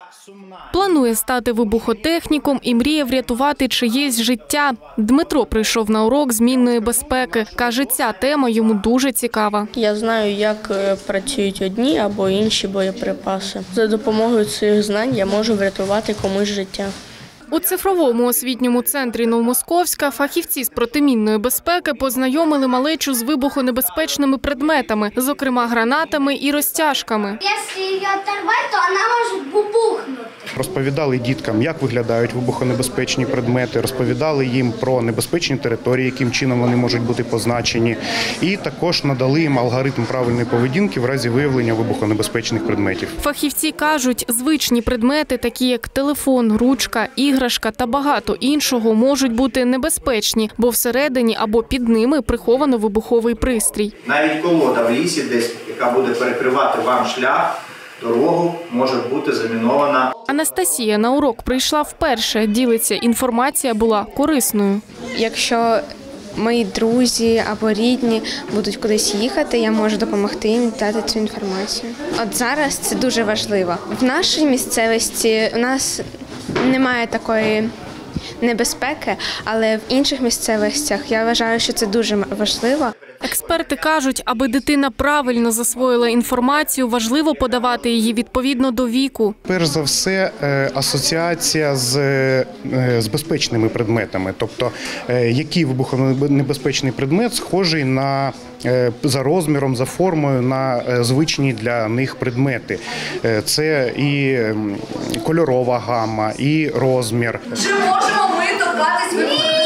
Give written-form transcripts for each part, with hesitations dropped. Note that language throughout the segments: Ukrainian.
Планує стати вибухотехніком і мріє врятувати чиєсь життя. Дмитро прийшов на урок змінної безпеки. Каже, ця тема йому дуже цікава. Я знаю, як працюють одні або інші боєприпаси. За допомогою цих знань я можу врятувати комусь життя. У цифровому освітньому центрі Новомосковська фахівці з протимінної безпеки познайомили малечу з вибухонебезпечними предметами, зокрема гранатами і розтяжками. Якщо її оторвати, то вона може бубухнути. Розповідали діткам, як виглядають вибухонебезпечні предмети, розповідали їм про небезпечні території, яким чином вони можуть бути позначені. І також надали їм алгоритм правильної поведінки в разі виявлення вибухонебезпечних предметів. Фахівці кажуть, звичні предмети, такі як телефон, ручка, іграшка та багато іншого, можуть бути небезпечні, бо всередині або під ними приховано вибуховий пристрій. Навіть колода в лісі десь, яка буде перекривати вам шлях, дорогу, може бути замінована. Анастасія на урок прийшла вперше. Ділиться, інформація була корисною. Якщо мої друзі або рідні будуть кудись їхати, я можу допомогти їм дати цю інформацію. От зараз це дуже важливо. В нашій місцевості у нас немає такої небезпеки, але в інших місцевостях я вважаю, що це дуже важливо. Експерти кажуть, аби дитина правильно засвоїла інформацію, важливо подавати її відповідно до віку. Перш за все, асоціація з безпечними предметами. Тобто, який вибухонебезпечний предмет схожий на за розміром, за формою на звичні для них предмети. Це і кольорова гама, і розмір. Чи можемо ми торкатись вибухонебезпечних?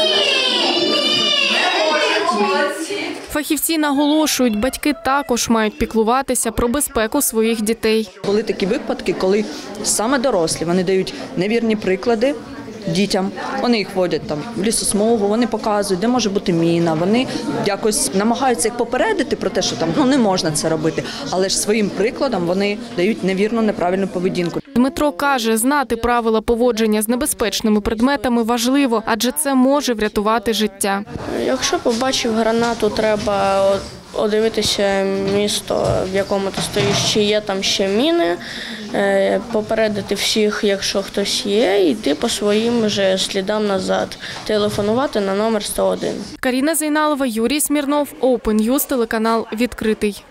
Фахівці наголошують, батьки також мають піклуватися про безпеку своїх дітей. Були такі випадки, коли саме дорослі, вони дають невірні приклади дітям. Вони їх водять там в лісосмугу, вони показують, де може бути міна. Вони якось намагаються їх попередити про те, що там не можна це робити. Але ж своїм прикладом вони дають невірну, неправильну поведінку. Дмитро каже, знати правила поводження з небезпечними предметами важливо, адже це може врятувати життя. Якщо побачив гранату, треба подивитися місто, в якому ти стоїш, чи є там ще міни, попередити всіх, якщо хтось є, і йти по своїм же слідам назад, телефонувати на номер 101. Каріна Зейналова, Юрій Смірнов, Open News, телеканал «Відкритий».